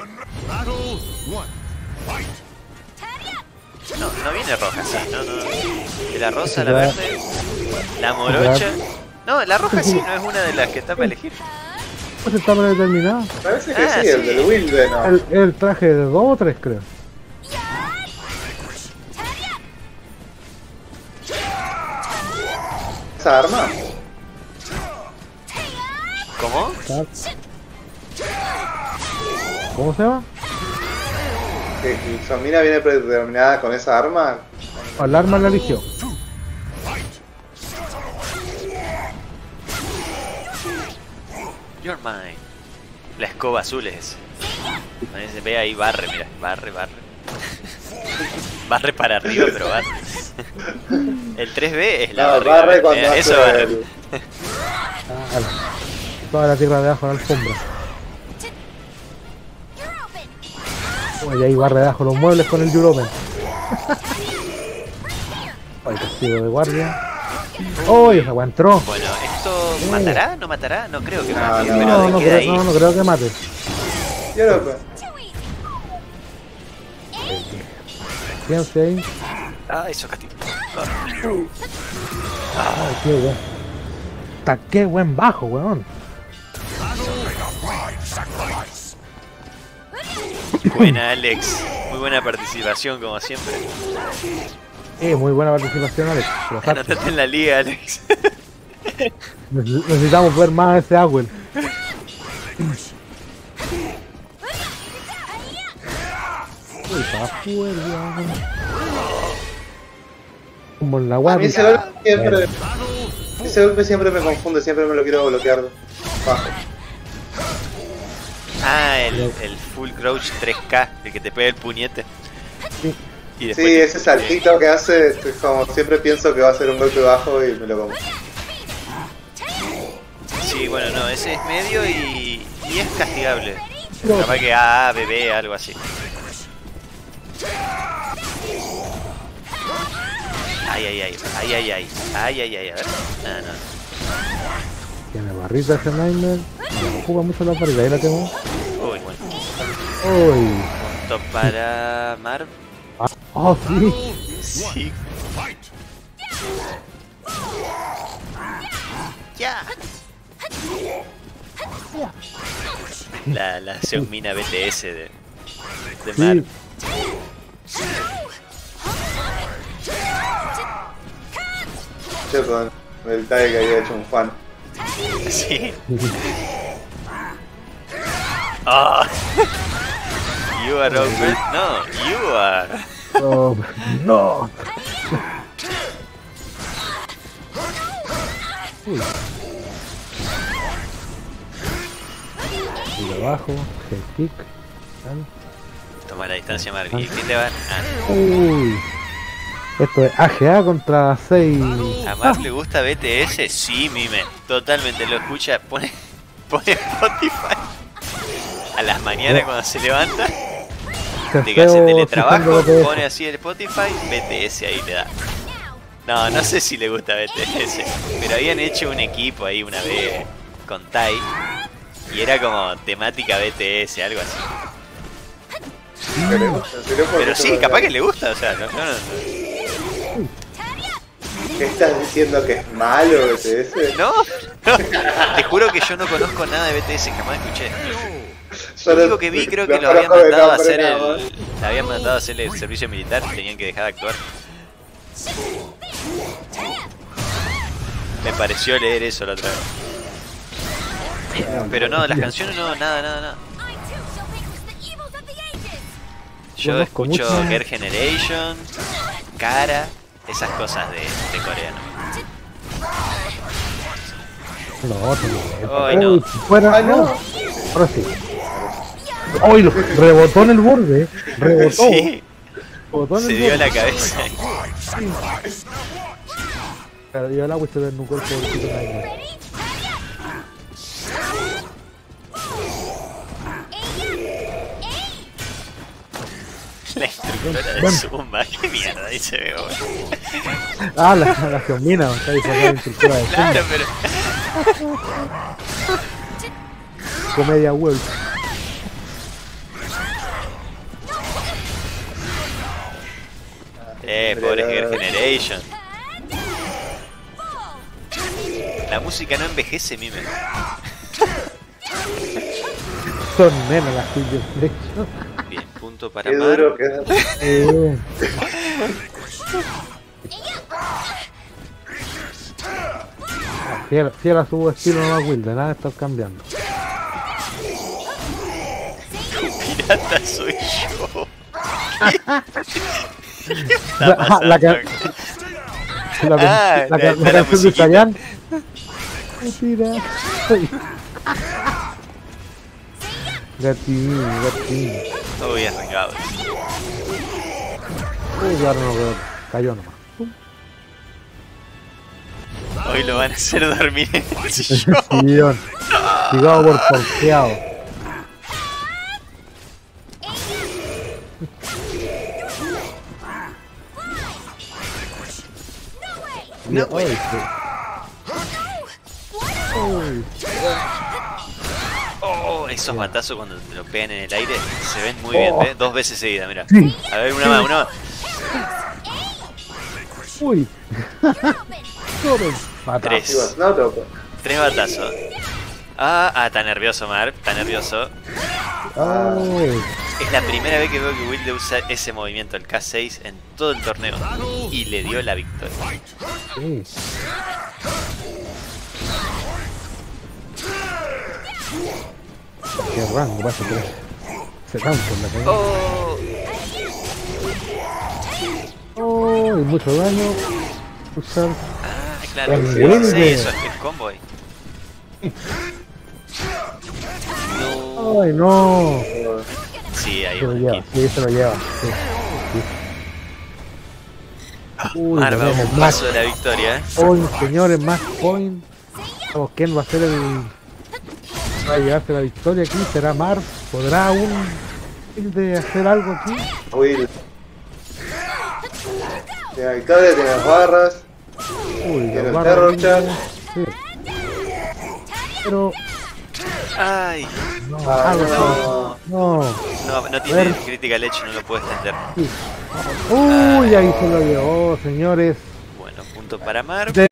No, no viene roja, sí, no, no. La rosa, la verde, la morocha. No, la roja sí, no es una de las que está para elegir. Pues está predeterminado. Parece que sí, el del Wilde, no. El traje de 2 o 3, creo. ¿Esa arma? ¿Cómo? ¿Cómo se llama? ¿Que Somina viene predeterminada con esa arma? El arma la eligió. You're mine. La escoba azul es ese. Se ve ahí, barre, mira, barre. Barre para arriba, pero barre. El 3B es la barriga. Barre cuando hace eso barre. Toda la tierra de abajo de la alfombra. Y ahí barre debajo los muebles con el Europen. Ay, castigo de guardia. ¡Oh! Esa agua entró. Bueno, ¿esto matará? ¿No matará? No creo que mate, no, pero No queda ahí. creo que mate. Europen. Fíjense ahí. Ah, eso castigo. Ay, qué buen. Qué buen bajo, weón. Buena, Alex. Muy buena participación, como siempre. Muy buena participación, Alex. Anotate en la liga, Alex. Necesitamos ver más a ese Agüel. Uy, para afuera. Como en la A mí guardia. ese golpe siempre me confunde, siempre me lo quiero bloquear. Bajo. Ah, el full crouch 3K, el que te pega el puñete. Sí. Y después Sí, ese saltito que hace, como siempre pienso que va a ser un golpe bajo y me lo como. Sí, bueno, no, ese es medio y es castigable. Capaz que A, B, algo así. Ay, a ver. Ah, no. Tiene barrita ese Nightmare. No ocupa mucho la barrita, ahí la tengo. Uy, bueno. Uy. Punto para Marv. Oh, sí. Sí. Ya. La Seumina BTS de Marv. Yo con el tag que había hecho un fan. Sí. Oh. You are open. No, you are. Oh, no. Uy. Y de abajo, head kick. Toma la distancia, Marv. ¿Y qué te van? Uy. Esto es AGA contra 6. ¿A Marv le gusta BTS? Sí, mime. Totalmente lo escucha. Pone Spotify a las mañanas cuando se levanta. De que hace teletrabajo, pone así el Spotify, BTS ahí le da. No sé si le gusta BTS, pero habían hecho un equipo ahí una vez con Tai y era como temática BTS, algo así. Pero sí, capaz que le gusta, o sea, no. ¿Qué estás diciendo, que es malo BTS? No, te juro que yo no conozco nada de BTS, jamás escuché. Lo único que vi, creo que lo habían mandado a hacer el servicio militar, tenían que dejar de actuar. Me pareció leer eso la otra vez. Pero no, las canciones no, nada. Yo escucho Girl Generation, Kara, esas cosas de coreano. No, Ay, no. Fuera, Ay, no. Ahora sí. ¡Uy! Rebotó en el borde. Rebotó. Sí, Rebotó en se el dio borde. la cabeza. Claro, dio el agua y se ve en un cuerpo de Tito Nightmare. La instructora de Zumba, qué mierda, ahí se ve, boludo. Ah, la Geomina, está disfrazada de instructora de Zumba. Claro, pero. Comedia Wolf. Pobre Girl Generation. La música no envejece, mime. Son nenas las Girl Generation. Bien, punto para Qué Mar. duro que es. Fiel a su estilo no Wilde, nada está cambiando. Pirata soy yo. ¿Qué está La pasando que- acá? La canción de musiquita. Chayanne. Mira. Gatín, gatín. Uy, arrancado. Uy, ahora no veo. Cayó nomás. Hoy lo van a hacer dormir en el sillón. Sillón. Ligado por porteado. No, güey. Uy. Oh, esos batazos cuando te lo pegan en el aire se ven muy bien, ¿ves? 2 veces seguidas, mira. Sí. A ver, una más, una más. Uy. Todo. Pata. 3. No toco. 3 batazos. Está nervioso, Mar. Está nervioso. Ay. Es la primera vez que veo que Wilde usa ese movimiento, el K6, en todo el torneo. Y le dio la victoria. Sí. Qué rango pasa que se tanto en la caída. Oh, y mucho daño. Usar. Claro, El sí, Wilde. eso es el combo ahí. No. Ay, no. Sí, ahí Se lo un lleva, hit. sí, se lo lleva. Sí. Uy, Mar va a tenemos un más paso de la victoria, ¿eh? point, señores, más point. Vamos, ¿quién va a ser el... va a llevarse la victoria aquí? ¿Será Mar? ¿Podrá aún de hacer algo aquí? Will. Tiene victoria, tiene las barras. Uy, Tiene la el barra terror de- chat. sí. Pero... Ay, no, Ah, algo no. no. no tiene Critical Edge, no lo puede extender. Sí. Uy, ahí se lo llevó, señores. Bueno, punto para Mar.